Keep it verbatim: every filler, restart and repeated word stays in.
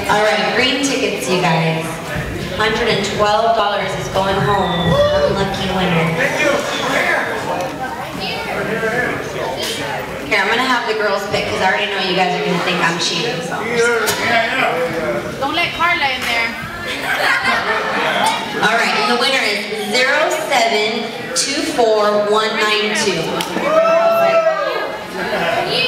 All right, green tickets, you guys. one hundred twelve dollars is going home. Unlucky winner. Here, I'm gonna have the girls pick because I already know you guys are gonna think I'm cheating. So. Don't let Carla in there. All right, and the winner is zero seven two four one nine two.